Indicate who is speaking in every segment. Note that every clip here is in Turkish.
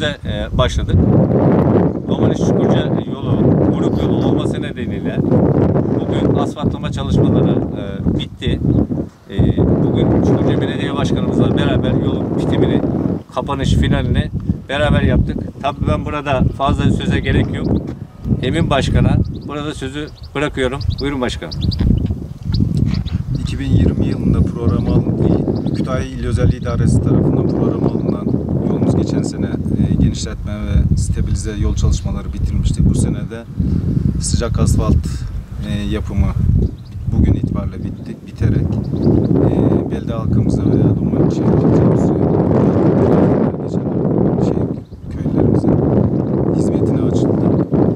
Speaker 1: işimize başladık. Domaniç-Çukurca yolu, grup yolu olması nedeniyle bugün asfaltlama çalışmaları bitti. Bugün Çukurca Belediye Başkanımızla beraber yolun bitimini, kapanış finalini beraber yaptık. Tabii ben burada fazla söze gerek yok. Emin Başkan'a burada sözü bırakıyorum. Buyurun başkanım.
Speaker 2: 2020 yılında programa Kütahya İl Özel İdaresi tarafından programa alınan yolumuz geçen sene genişletme ve stabilize yol çalışmaları bitirmiştik. Bu sene de sıcak asfalt yapımı bugün itibariyle biterek belde halkımıza veya Domaniç köylerimize hizmetine açıldı.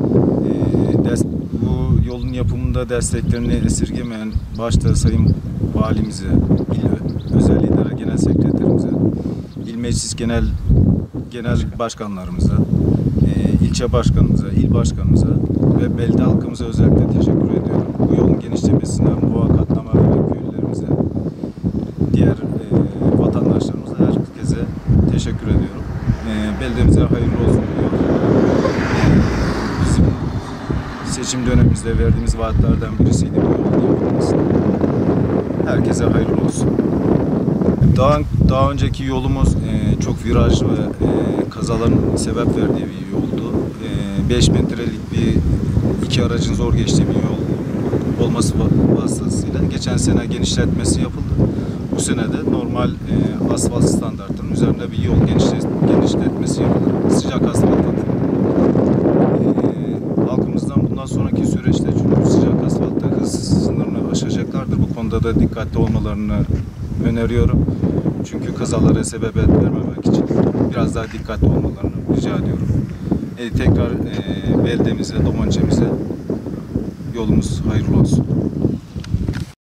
Speaker 2: Bu yolun yapımında desteklerini esirgemeyen başta Sayın Valimize, İl Özel İdare Genel Sekreterimize, İl Meclis Genel Başkanlarımıza, ilçe başkanımıza, il başkanımıza ve belde halkımıza özellikle teşekkür ediyorum. Bu yolun genişlemesine, muvakat damarlı köylülerimize, diğer vatandaşlarımıza, herkese teşekkür ediyorum. Beldemize hayırlı olsun diyor. Bizim seçim dönemimizde verdiğimiz vaatlerden birisiydi bu yolun yapılması. Herkese hayırlı olsun. Daha önceki yolumuz çok viraj ve kazaların sebep verdiği bir yoldu. 5 metrelik iki aracın zor geçtiği bir yol olması vasıtasıyla geçen sene genişletmesi yapıldı. Bu sene de normal asfalt standartının üzerinde bir yol genişletmesi yapıldı. Sıcak asfalt atıldı. Halkımızdan bundan sonraki süreçte çünkü sıcak asfaltta hız sınırını aşacaklardır. Bu konuda da dikkatli olmalarını öneriyorum. Çünkü kazalara sebebiyet vermemek için biraz daha dikkatli olmalarını rica ediyorum. Tekrar beldemize, Domaniç'imize yolumuz hayırlı olsun.